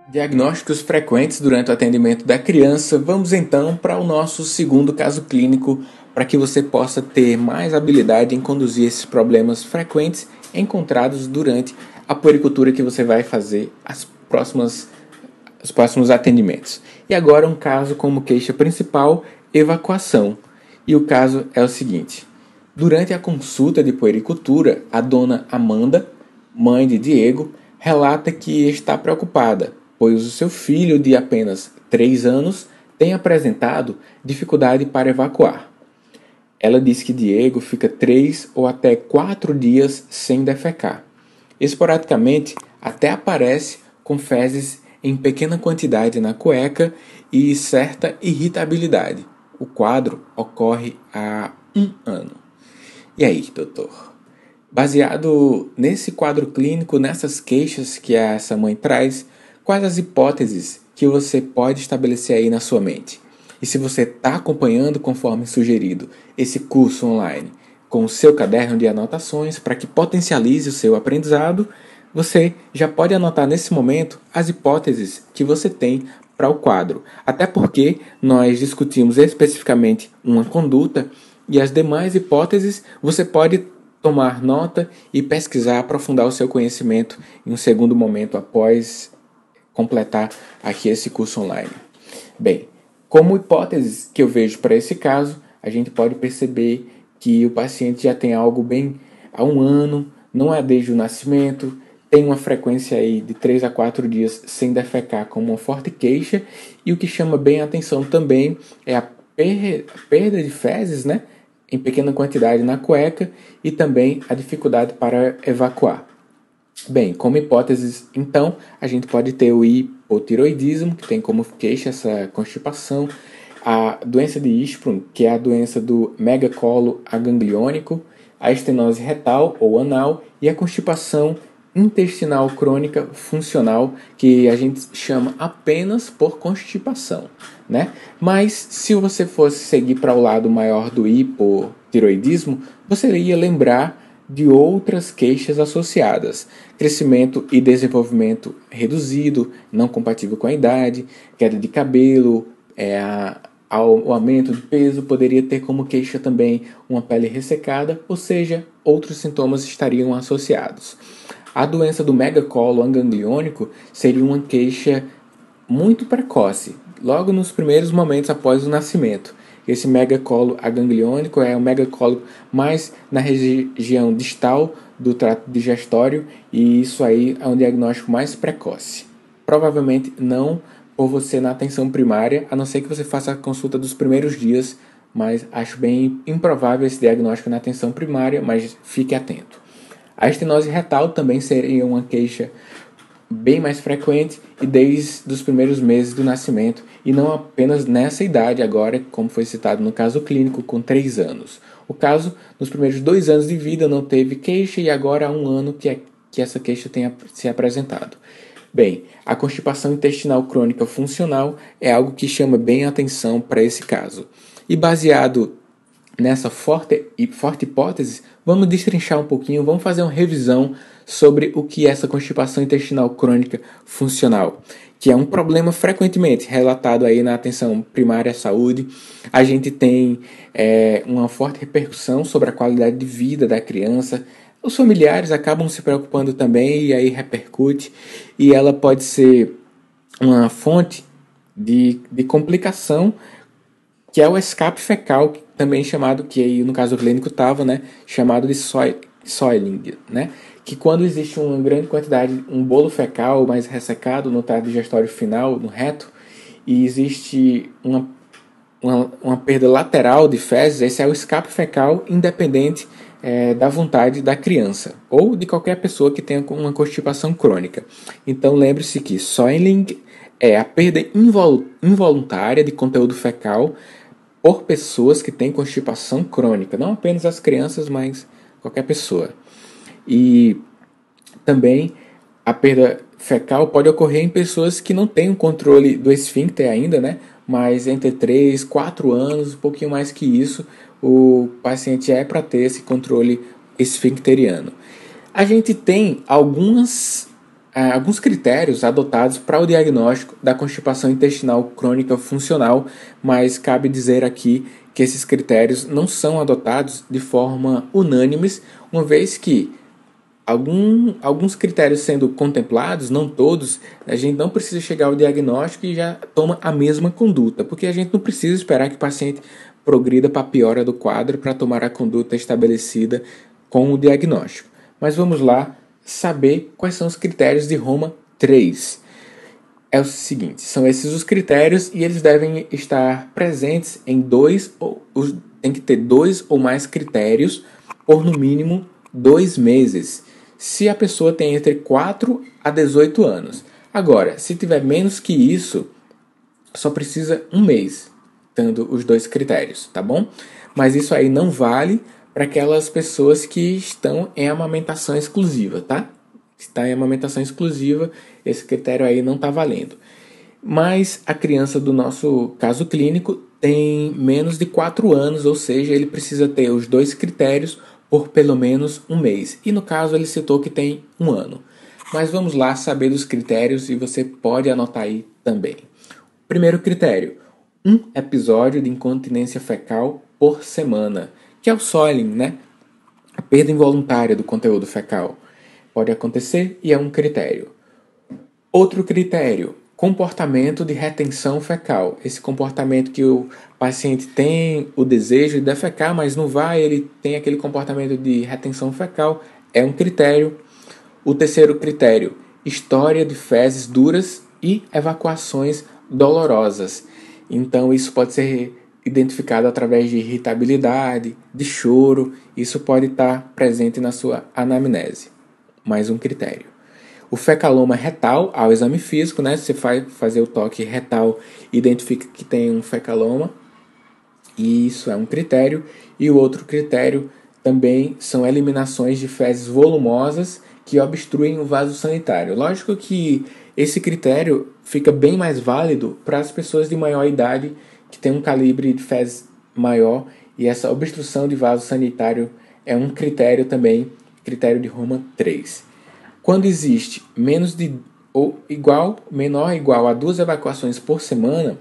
Diagnósticos frequentes durante o atendimento da criança. Vamos então para o nosso segundo caso clínico, para que você possa ter mais habilidade em conduzir esses problemas frequentes encontrados durante a puericultura que você vai fazer os próximos atendimentos. E agora um caso como queixa principal, evacuação. E o caso é o seguinte: durante a consulta de puericultura, a dona Amanda, mãe de Diego, relata que está preocupada, pois o seu filho de apenas 3 anos tem apresentado dificuldade para evacuar. Ela diz que Diego fica 3 ou até 4 dias sem defecar. Esporadicamente, até aparece com fezes em pequena quantidade na cueca e certa irritabilidade. O quadro ocorre há 1 ano. E aí, doutor? Baseado nesse quadro clínico, nessas queixas que essa mãe traz, quais as hipóteses que você pode estabelecer aí na sua mente? E se você está acompanhando, conforme sugerido, esse curso online com o seu caderno de anotações para que potencialize o seu aprendizado, você já pode anotar nesse momento as hipóteses que você tem para o quadro. Até porque nós discutimos especificamente uma conduta e as demais hipóteses você pode tomar nota e pesquisar, aprofundar o seu conhecimento em um segundo momento após completar aqui esse curso online. Bem, como hipóteses que eu vejo para esse caso, a gente pode perceber que o paciente já tem algo bem há 1 ano, não é desde o nascimento, tem uma frequência aí de 3 a 4 dias sem defecar com uma forte queixa, e o que chama bem a atenção também é a perda de fezes, né, em pequena quantidade na cueca e também a dificuldade para evacuar. Bem, como hipóteses, então, a gente pode ter o hipotiroidismo, que tem como queixa essa constipação, a doença de Hirschsprung, que é a doença do megacolo agangliônico, a estenose retal ou anal e a constipação intestinal crônica funcional, que a gente chama apenas por constipação, né? Mas se você fosse seguir para o lado maior do hipotiroidismo, você iria lembrar de outras queixas associadas: crescimento e desenvolvimento reduzido, não compatível com a idade, queda de cabelo, o aumento de peso, poderia ter como queixa também uma pele ressecada, ou seja, outros sintomas estariam associados. A doença do megacolo agangliônico seria uma queixa muito precoce, logo nos primeiros momentos após o nascimento. Esse megacolo agangliônico é o megacolo mais na região distal do trato digestório, e isso aí é um diagnóstico mais precoce. Provavelmente não por você na atenção primária, a não ser que você faça a consulta dos primeiros dias, mas acho bem improvável esse diagnóstico na atenção primária, mas fique atento. A estenose retal também seria uma queixa bem mais frequente e desde os primeiros meses do nascimento, e não apenas nessa idade agora, como foi citado no caso clínico, com 3 anos. O caso, nos primeiros 2 anos de vida não teve queixa, e agora há 1 ano que essa queixa tenha se apresentado. Bem, a constipação intestinal crônica funcional é algo que chama bem a atenção para esse caso. E baseado nessa forte hipótese, vamos destrinchar um pouquinho, vamos fazer uma revisão sobre o que é essa constipação intestinal crônica funcional, que é um problema frequentemente relatado aí na atenção primária à saúde. A gente tem uma forte repercussão sobre a qualidade de vida da criança. Os familiares acabam se preocupando também, e aí repercute, e ela pode ser uma fonte de complicação, que é o escape fecal, também chamado, que aí no caso clínico estava, né, chamado de soiling, né, que quando existe uma grande quantidade, um bolo fecal mais ressecado no trato digestório final, no reto, e existe uma perda lateral de fezes, esse é o escape fecal independente da vontade da criança ou de qualquer pessoa que tenha uma constipação crônica. Então lembre-se que soiling é a perda involuntária de conteúdo fecal por pessoas que têm constipação crônica, não apenas as crianças, mas qualquer pessoa. E também a perda fecal pode ocorrer em pessoas que não têm um controle do esfíncter ainda, né? Mas entre 3, 4 anos, um pouquinho mais que isso, o paciente é para ter esse controle esfincteriano. A gente tem algumas alguns critérios adotados para o diagnóstico da constipação intestinal crônica funcional, mas cabe dizer aqui que esses critérios não são adotados de forma unânimes, uma vez que alguns critérios sendo contemplados, não todos, a gente não precisa chegar ao diagnóstico e já toma a mesma conduta, porque a gente não precisa esperar que o paciente progrida para a piora do quadro para tomar a conduta estabelecida com o diagnóstico. Mas vamos lá saber quais são os critérios de Roma 3. É o seguinte, são esses os critérios e eles devem estar presentes em tem que ter 2 ou mais critérios por no mínimo 2 meses, se a pessoa tem entre 4 a 18 anos. Agora, se tiver menos que isso, só precisa 1 mês, tendo os 2 critérios, tá bom? Mas isso aí não vale para aquelas pessoas que estão em amamentação exclusiva, tá? Se está em amamentação exclusiva, esse critério aí não está valendo. Mas a criança do nosso caso clínico tem menos de 4 anos, ou seja, ele precisa ter os 2 critérios por pelo menos 1 mês. E no caso ele citou que tem 1 ano. Mas vamos lá saber dos critérios e você pode anotar aí também. Primeiro critério, 1 episódio de incontinência fecal por semana, que é o soiling, né? A perda involuntária do conteúdo fecal. Pode acontecer e é um critério. Outro critério, comportamento de retenção fecal. Esse comportamento que o paciente tem o desejo de defecar, mas não vai, ele tem aquele comportamento de retenção fecal, é um critério. O terceiro critério, história de fezes duras e evacuações dolorosas. Então isso pode ser identificado através de irritabilidade, de choro, isso pode estar presente na sua anamnese. Mais um critério. O fecaloma retal, ao exame físico, né? Você vai fazer o toque retal, identifica que tem um fecaloma, e isso é um critério. E o outro critério também são eliminações de fezes volumosas que obstruem o vaso sanitário. Lógico que esse critério fica bem mais válido para as pessoas de maior idade que têm um calibre de fezes maior, e essa obstrução de vaso sanitário é um critério também, critério de Roma 3. Quando existe menos de ou igual, menor ou igual a 2 evacuações por semana,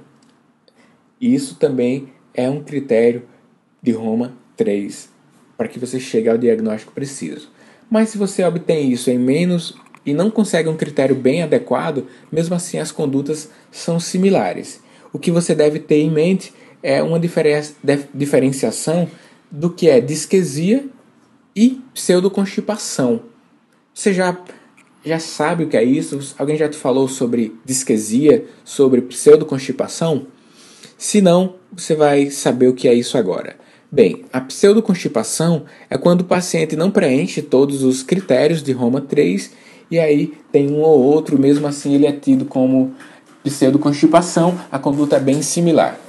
isso também é um critério de Roma 3 para que você chegue ao diagnóstico preciso. Mas se você obtém isso em menos e não consegue um critério bem adequado, mesmo assim as condutas são similares. O que você deve ter em mente é uma diferenciação do que é disquesia e pseudoconstipação. Você já sabe o que é isso? Alguém já te falou sobre disquesia, sobre pseudoconstipação? Se não, você vai saber o que é isso agora. Bem, a pseudoconstipação é quando o paciente não preenche todos os critérios de Roma 3 e aí tem um ou outro, mesmo assim ele é tido como pseudoconstipação, a conduta é bem similar.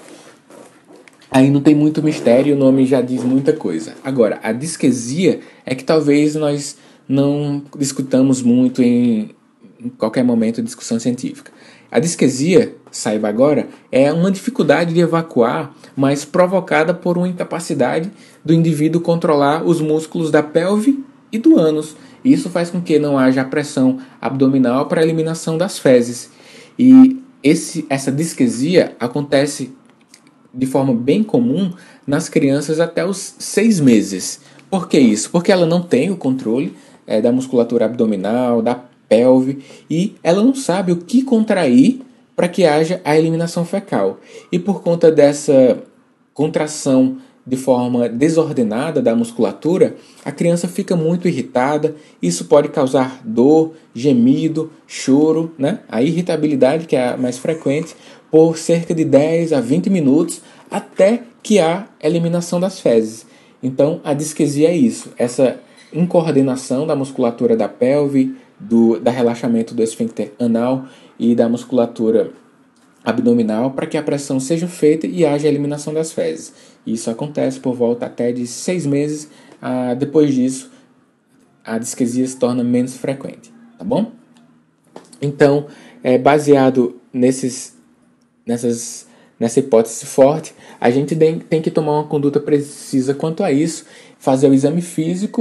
Aí não tem muito mistério, o nome já diz muita coisa. Agora, a disquesia é que talvez nós não discutamos muito em qualquer momento de discussão científica. A disquesia, saiba agora, é uma dificuldade de evacuar, mas provocada por uma incapacidade do indivíduo controlar os músculos da pelve e do ânus. Isso faz com que não haja pressão abdominal para a eliminação das fezes. E essa disquesia acontece de forma bem comum nas crianças até os 6 meses. Por que isso? Porque ela não tem o controle da musculatura abdominal, da pelve, e ela não sabe o que contrair para que haja a eliminação fecal. E por conta dessa contração de forma desordenada da musculatura, a criança fica muito irritada. Isso pode causar dor, gemido, choro, né? A irritabilidade, que é a mais frequente, por cerca de 10 a 20 minutos até que há eliminação das fezes. Então, a disquesia é isso, essa incoordenação da musculatura da pelve, da relaxamento do esfíncter anal e da musculatura abdominal para que a pressão seja feita e haja a eliminação das fezes. Isso acontece por volta até de 6 meses. Depois disso, a disquesia se torna menos frequente, tá bom? Então, baseado nessa hipótese forte, a gente tem que tomar uma conduta precisa quanto a isso, fazer o exame físico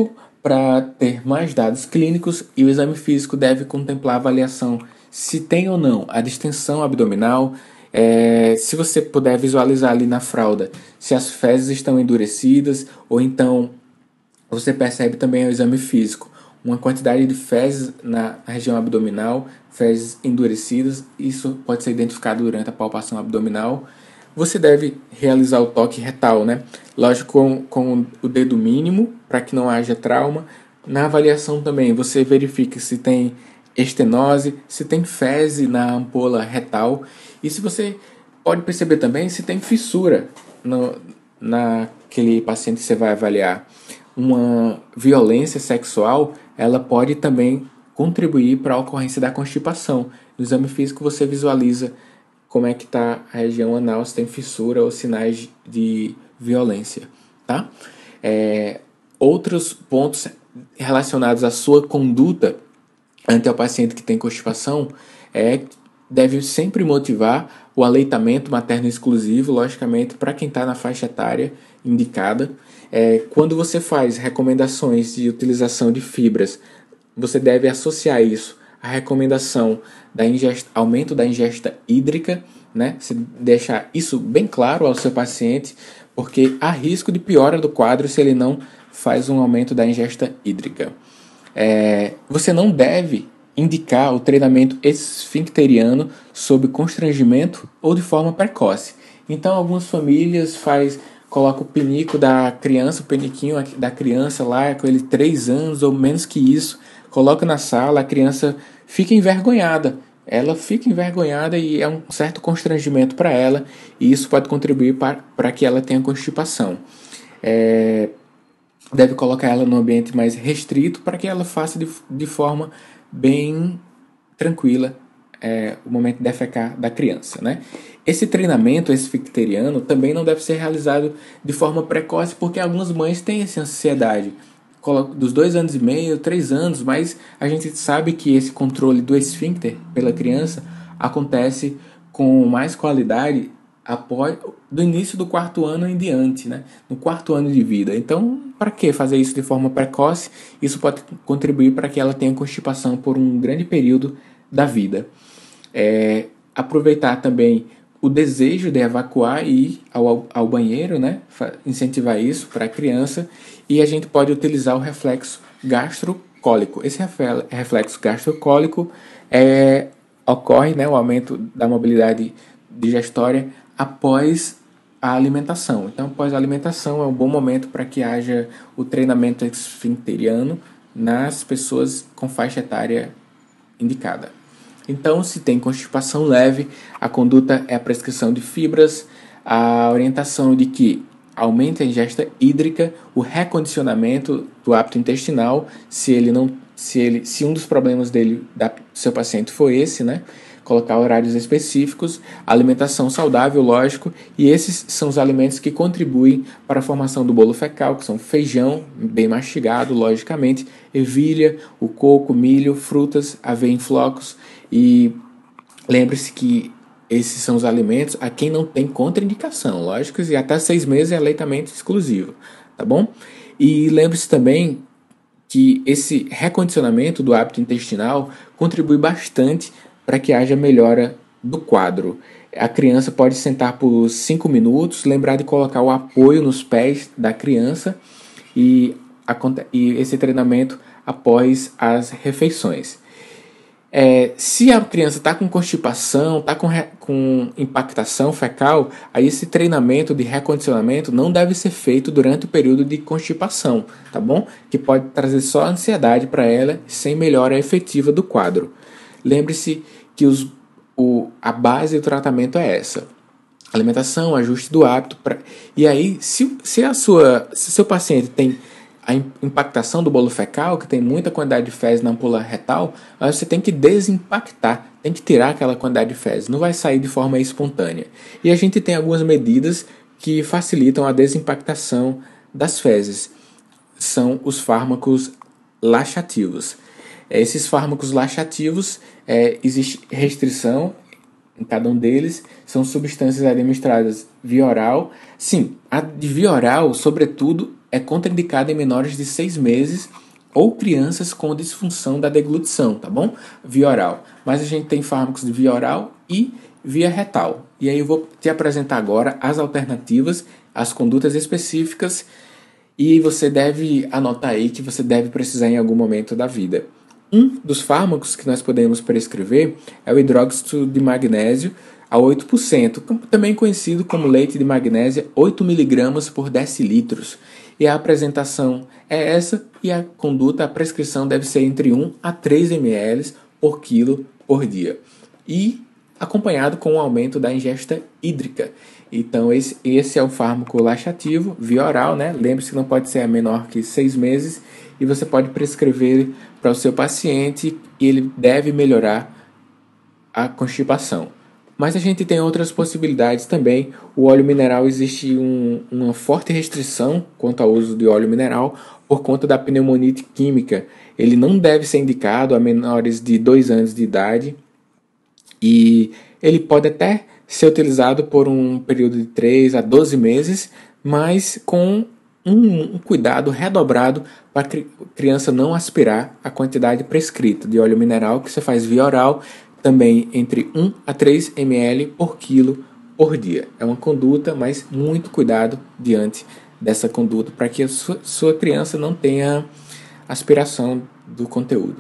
para ter mais dados clínicos, e o exame físico deve contemplar a avaliação se tem ou não a distensão abdominal, se você puder visualizar ali na fralda se as fezes estão endurecidas, ou então você percebe também no exame físico uma quantidade de fezes na região abdominal, fezes endurecidas. Isso pode ser identificado durante a palpação abdominal. Você deve realizar o toque retal, né? Lógico, com o dedo mínimo, para que não haja trauma. Na avaliação também, você verifica se tem estenose, se tem fezes na ampola retal. E se você pode perceber também se tem fissura naquele paciente que você vai avaliar. Uma violência sexual, ela pode também contribuir para a ocorrência da constipação. No exame físico você visualiza como é que está a região anal, se tem fissura ou sinais de violência, tá? Outros pontos relacionados à sua conduta ante o paciente que tem constipação deve sempre motivar o aleitamento materno exclusivo, logicamente, para quem está na faixa etária indicada. Quando você faz recomendações de utilização de fibras, você deve associar isso à recomendação da aumento da ingesta hídrica, né? Você deixar isso bem claro ao seu paciente, porque há risco de piora do quadro se ele não faz um aumento da ingesta hídrica. Você não deve indicar o treinamento esfincteriano sob constrangimento ou de forma precoce. Então, algumas famílias colocam o pinico da criança, o peniquinho da criança lá, com ele 3 anos ou menos que isso, coloca na sala, a criança fica envergonhada. Ela fica envergonhada e é um certo constrangimento para ela, e isso pode contribuir para que ela tenha constipação. Deve colocar ela num ambiente mais restrito para que ela faça de forma bem tranquila o momento de defecar da criança, né? Esse treinamento esfincteriano também não deve ser realizado de forma precoce, porque algumas mães têm essa ansiedade dos 2 anos e meio, 3 anos, mas a gente sabe que esse controle do esfíncter pela criança acontece com mais qualidade do início do 4º ano em diante, né? No 4º ano de vida. Então, para que fazer isso de forma precoce? Isso pode contribuir para que ela tenha constipação por um grande período da vida. Aproveitar também o desejo de evacuar e ir ao banheiro, né? Incentivar isso para a criança. E a gente pode utilizar o reflexo gastrocólico. Esse reflexo gastrocólico ocorre, né, o aumento da mobilidade digestória após a alimentação. Então, após a alimentação é um bom momento para que haja o treinamento esfincteriano nas pessoas com faixa etária indicada. Então, se tem constipação leve, a conduta é a prescrição de fibras, a orientação de que aumente a ingesta hídrica, o recondicionamento do hábito intestinal, se um dos problemas do seu paciente for esse, né? Colocar horários específicos, alimentação saudável, lógico, e esses são os alimentos que contribuem para a formação do bolo fecal, que são feijão, bem mastigado, logicamente, ervilha, o coco, milho, frutas, aveia em flocos, e lembre-se que esses são os alimentos a quem não tem contraindicação, lógico, e até 6 meses é aleitamento exclusivo, tá bom? E lembre-se também que esse recondicionamento do hábito intestinal contribui bastante para que haja melhora do quadro. A criança pode sentar por 5 minutos, lembrar de colocar o apoio nos pés da criança e esse treinamento após as refeições. Se a criança está com constipação, está com impactação fecal, aí esse treinamento de recondicionamento não deve ser feito durante o período de constipação, tá bom? Que pode trazer só ansiedade para ela, sem melhora efetiva do quadro. Lembre-se que a base do tratamento é essa: alimentação, ajuste do hábito. E aí, se seu paciente tem a impactação do bolo fecal, que tem muita quantidade de fezes na ampola retal, você tem que desimpactar, tem que tirar aquela quantidade de fezes, não vai sair de forma espontânea. E a gente tem algumas medidas que facilitam a desimpactação das fezes. São os fármacos laxativos. Esses fármacos laxativos, existe restrição em cada um deles, são substâncias administradas via oral. Sim, a de via oral, sobretudo, é contraindicada em menores de 6 meses ou crianças com disfunção da deglutição, tá bom? Via oral. Mas a gente tem fármacos de via oral e via retal. E aí eu vou te apresentar agora as alternativas, as condutas específicas, e você deve anotar aí que você deve precisar em algum momento da vida. Um dos fármacos que nós podemos prescrever é o hidróxido de magnésio a 8%, também conhecido como leite de magnésia, 8 mg por decilitros. E a apresentação é essa, e a conduta, a prescrição deve ser entre 1 a 3 ml por quilo por dia. E acompanhado com o aumento da ingesta hídrica. Então, esse é o fármaco laxativo, via oral, né? Lembre-se que não pode ser menor que 6 meses, e você pode prescrever para o seu paciente e ele deve melhorar a constipação. Mas a gente tem outras possibilidades também. O óleo mineral, existe uma forte restrição quanto ao uso de óleo mineral por conta da pneumonite química. Ele não deve ser indicado a menores de 2 anos de idade e ele pode até ser utilizado por um período de 3 a 12 meses, mas com um cuidado redobrado para a criança não aspirar a quantidade prescrita de óleo mineral que você faz via oral, também entre 1 a 3 ml por quilo por dia. É uma conduta, mas muito cuidado diante dessa conduta para que a sua criança não tenha aspiração do conteúdo.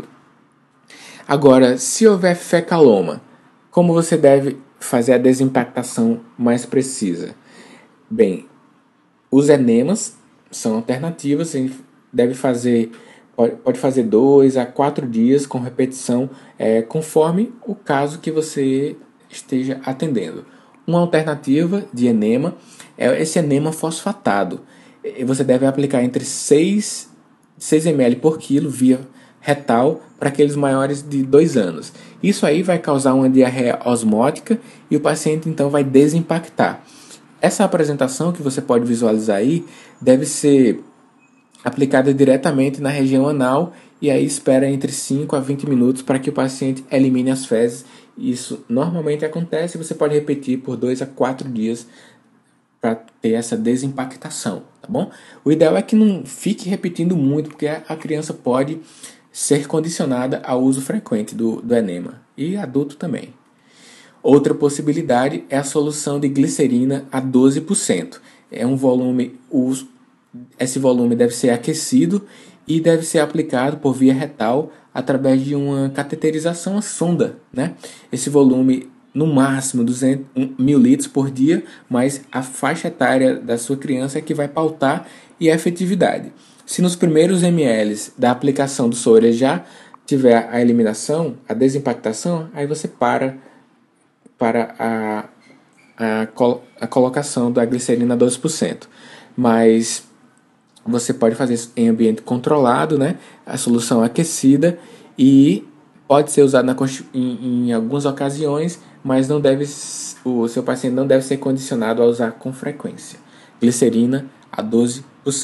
Agora, se houver fecaloma, como você deve fazer a desimpactação mais precisa? Bem, os enemas são alternativas, a gente deve fazer, pode fazer 2 a 4 dias com repetição, conforme o caso que você esteja atendendo. Uma alternativa de enema é esse enema fosfatado. Você deve aplicar entre 6 ml por quilo via retal para aqueles maiores de 2 anos. Isso aí vai causar uma diarreia osmótica e o paciente então vai desimpactar. Essa apresentação que você pode visualizar aí deve ser aplicada diretamente na região anal e aí espera entre 5 a 20 minutos para que o paciente elimine as fezes. Isso normalmente acontece e você pode repetir por 2 a 4 dias para ter essa desimpactação, tá bom? O ideal é que não fique repetindo muito, porque a criança pode ser condicionada ao uso frequente do enema e adulto também. Outra possibilidade é a solução de glicerina a 12%. É um volume, esse volume deve ser aquecido e deve ser aplicado por via retal através de uma cateterização à sonda, né? Esse volume, no máximo 200 mil litros por dia, mas a faixa etária da sua criança é que vai pautar e a efetividade. Se nos primeiros ml da aplicação do soro já tiver a eliminação, a desimpactação, aí você para a colocação da glicerina 12%. Mas você pode fazer isso em ambiente controlado, né? A solução aquecida, e pode ser usado em algumas ocasiões, mas o seu paciente não deve ser condicionado a usar com frequência. Glicerina a 12%.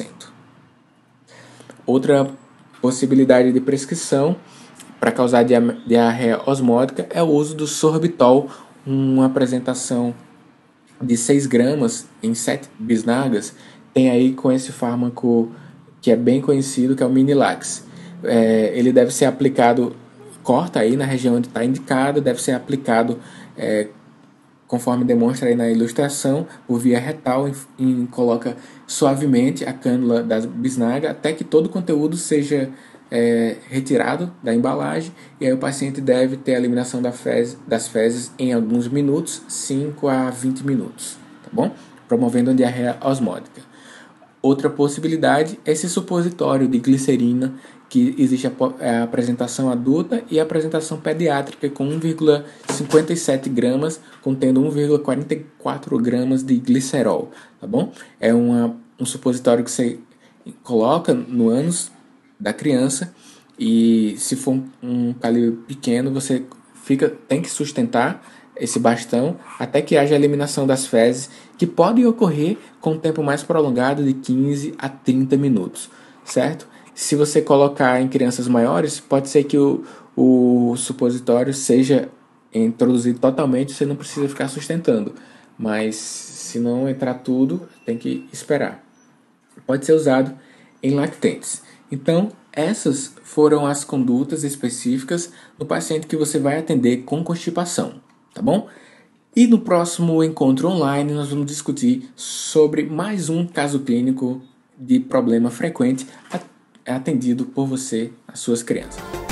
Outra possibilidade de prescrição para causar diarreia osmótica é o uso do sorbitol, uma apresentação de 6 gramas em 7 bisnagas, tem aí com esse fármaco que é bem conhecido, que é o Minilax. Ele deve ser aplicado, corta aí na região onde está indicado, deve ser aplicado conforme demonstra aí na ilustração, por via retal, e coloca suavemente a cânula da bisnaga até que todo o conteúdo seja retirado da embalagem, e aí o paciente deve ter a eliminação das fezes em alguns minutos, 5 a 20 minutos, tá bom? Promovendo a diarreia osmótica. Outra possibilidade é esse supositório de glicerina, que existe a apresentação adulta e a apresentação pediátrica com 1,57 gramas, contendo 1,44 gramas de glicerol, tá bom? É um supositório que você coloca no ânus da criança, e se for um calibre pequeno, você tem que sustentar esse bastão até que haja a eliminação das fezes, que pode ocorrer com um tempo mais prolongado de 15 a 30 minutos, certo? Se você colocar em crianças maiores, pode ser que o supositório seja introduzido totalmente, você não precisa ficar sustentando, mas se não entrar tudo, tem que esperar. Pode ser usado em lactentes. Então, essas foram as condutas específicas do paciente que você vai atender com constipação, tá bom? E no próximo encontro online nós vamos discutir sobre mais um caso clínico de problema frequente atendido por você, as suas crianças.